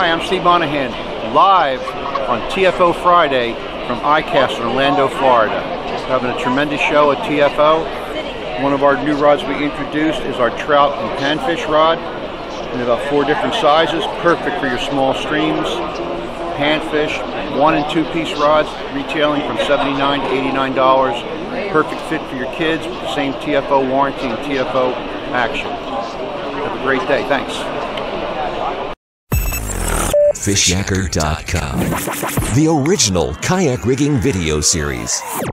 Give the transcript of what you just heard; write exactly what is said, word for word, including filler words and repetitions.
Hi, I'm Steve Monahan, live on T F O Friday from I CAST in Orlando, Florida. We're having a tremendous show at T F O. One of our new rods we introduced is our Trout and Panfish rod in about four different sizes, perfect for your small streams. Panfish, one and two piece rods, retailing from seventy-nine dollars to eighty-nine dollars. Perfect fit for your kids with the same T F O warranty and T F O action. Have a great day. Thanks. Fishyaker dot com, the original kayak rigging video series.